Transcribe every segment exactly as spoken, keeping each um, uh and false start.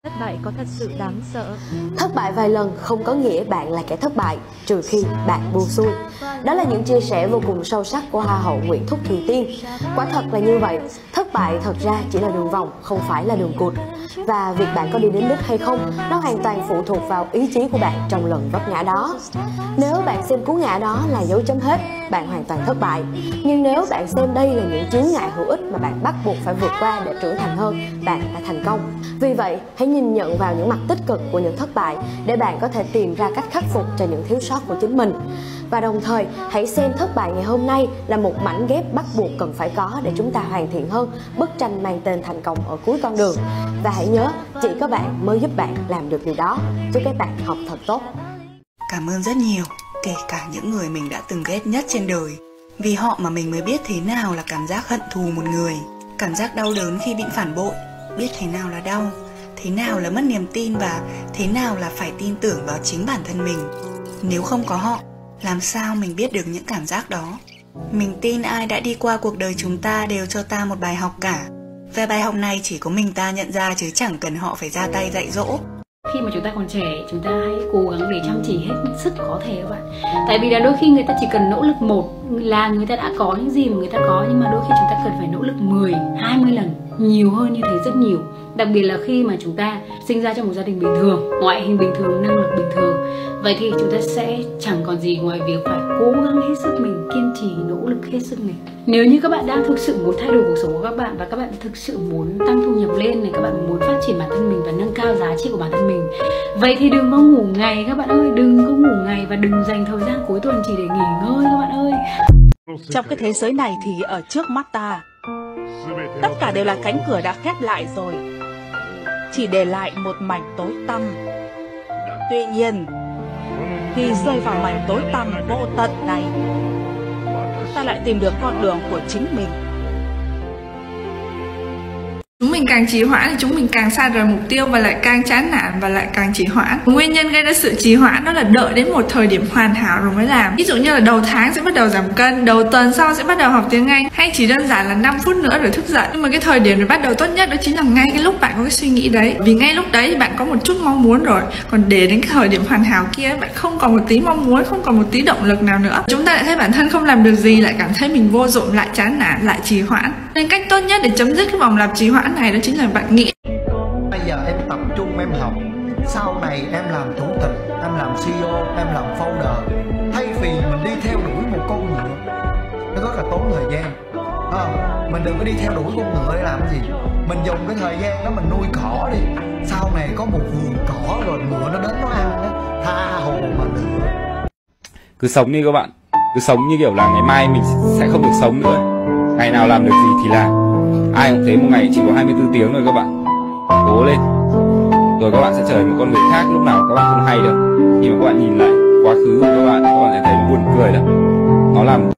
Thất bại có thật sự đáng sợ. Thất bại vài lần không có nghĩa bạn là kẻ thất bại, trừ khi bạn buông xuôi. Đó là những chia sẻ vô cùng sâu sắc của Hoa hậu Nguyễn Thúc Thùy Tiên. Quả thật là như vậy, thất bại thật ra chỉ là đường vòng, không phải là đường cụt. Và việc bạn có đi đến đích hay không, nó hoàn toàn phụ thuộc vào ý chí của bạn trong lần vấp ngã đó. Nếu bạn xem cú ngã đó là dấu chấm hết, bạn hoàn toàn thất bại. Nhưng nếu bạn xem đây là những chướng ngại hữu ích mà bạn bắt buộc phải vượt qua để trưởng thành hơn, bạn đã thành công. Vì vậy, hãy nhìn nhận vào những mặt tích cực của những thất bại để bạn có thể tìm ra cách khắc phục cho những thiếu sót của chính mình. Và đồng thời, hãy xem thất bại ngày hôm nay là một mảnh ghép bắt buộc cần phải có để chúng ta hoàn thiện hơn bức tranh mang tên thành công ở cuối con đường. Và hãy nhớ, chỉ có bạn mới giúp bạn làm được điều đó. Chúc các bạn học thật tốt. Cảm ơn rất nhiều, kể cả những người mình đã từng ghét nhất trên đời. Vì họ mà mình mới biết thế nào là cảm giác hận thù một người, cảm giác đau đớn khi bị phản bội, biết thế nào là đau, thế nào là mất niềm tin và thế nào là phải tin tưởng vào chính bản thân mình. Nếu không có họ, làm sao mình biết được những cảm giác đó? Mình tin ai đã đi qua cuộc đời chúng ta đều cho ta một bài học cả. Và bài học này chỉ có mình ta nhận ra chứ chẳng cần họ phải ra tay dạy dỗ. Khi mà chúng ta còn trẻ, chúng ta hãy cố gắng để chăm chỉ hết sức có thể các bạn. Tại vì là đôi khi người ta chỉ cần nỗ lực một là người ta đã có những gì mà người ta có. Nhưng mà đôi khi chúng ta cần phải nỗ lực mười, hai mươi lần, nhiều hơn như thế rất nhiều. Đặc biệt là khi mà chúng ta sinh ra trong một gia đình bình thường, ngoại hình bình thường, năng lực bình thường. Vậy thì chúng ta sẽ chẳng còn gì ngoài việc phải cố gắng hết sức mình, kiên trì, nỗ lực hết sức mình. Nếu như các bạn đang thực sự muốn thay đổi cuộc sống của các bạn và các bạn thực sự muốn tăng thu nhập lên này, các bạn muốn phát triển bản thân mình và nâng cao giá trị của bản thân mình, vậy thì đừng có ngủ ngày các bạn ơi, đừng có ngủ ngày và đừng dành thời gian cuối tuần chỉ để nghỉ ngơi các bạn ơi. Trong cái thế giới này thì ở trước mắt ta, tất cả đều là cánh cửa đã khép lại rồi, chỉ để lại một mảnh tối tăm. Tuy nhiên, khi rơi vào mảnh tối tăm vô tận này, ta lại tìm được con đường của chính mình. Chúng mình càng trì hoãn thì chúng mình càng xa rời mục tiêu và lại càng chán nản và lại càng trì hoãn. Nguyên nhân gây ra sự trì hoãn đó là đợi đến một thời điểm hoàn hảo rồi mới làm. Ví dụ như là đầu tháng sẽ bắt đầu giảm cân, đầu tuần sau sẽ bắt đầu học tiếng Anh, hay chỉ đơn giản là năm phút nữa rồi thức dậy. Nhưng mà cái thời điểm để bắt đầu tốt nhất đó chính là ngay cái lúc bạn có cái suy nghĩ đấy. Vì ngay lúc đấy thì bạn có một chút mong muốn rồi. Còn để đến cái thời điểm hoàn hảo kia bạn không còn một tí mong muốn, không còn một tí động lực nào nữa. Chúng ta lại thấy bản thân không làm được gì, lại cảm thấy mình vô dụng, lại chán nản, lại trì hoãn. Nên cách tốt nhất để chấm dứt cái vòng lặp trì hoãn này đó chính là bạn nghĩ. Bây giờ em tập trung em học, sau này em làm thủ tịch, em làm xê e ô, em làm founder. Thay vì mình đi theo đuổi một con ngựa, nó rất là tốn thời gian. À, mình đừng có đi theo đuổi con ngựa để làm gì. Mình dùng cái thời gian đó mình nuôi cỏ đi. Sau này có một vườn cỏ rồi ngựa nó đến nó ăn đó, tha hồ mà lựa. Cứ sống đi các bạn, cứ sống như kiểu là ngày mai mình sẽ không được sống nữa. Ngày nào làm được gì thì làm. Ai cũng thấy một ngày chỉ có hai mươi tư tiếng rồi các bạn. Cố lên. Rồi các bạn sẽ trở thành một con người khác, lúc nào các bạn không hay được. Khi mà các bạn nhìn lại quá khứ của các bạn, các bạn sẽ thấy nó buồn cười lắm. Nó làm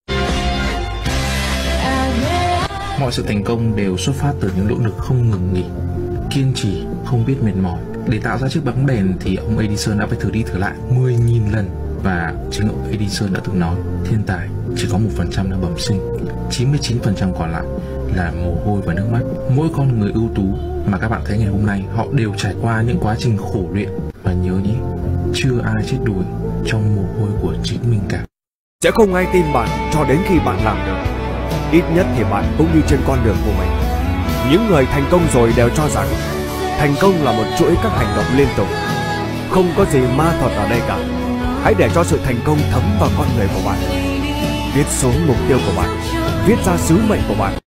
mọi sự thành công đều xuất phát từ những nỗ lực không ngừng nghỉ, kiên trì, không biết mệt mỏi. Để tạo ra chiếc bóng đèn thì ông Edison đã phải thử đi thử lại mười nghìn lần. Và chính ông Edison đã từng nói, thiên tài chỉ có một phần trăm là bẩm sinh, chín mươi chín phần trăm còn lại là mồ hôi và nước mắt. Mỗi con người ưu tú mà các bạn thấy ngày hôm nay, họ đều trải qua những quá trình khổ luyện. Và nhớ nhé, chưa ai chết đuối trong mồ hôi của chính mình cả. Sẽ không ai tin bạn cho đến khi bạn làm được. Ít nhất thì bạn cũng đi trên con đường của mình. Những người thành công rồi đều cho rằng thành công là một chuỗi các hành động liên tục. Không có gì ma thuật ở đây cả. Hãy để cho sự thành công thấm vào con người của bạn. Viết xuống mục tiêu của bạn, viết ra sứ mệnh của bạn.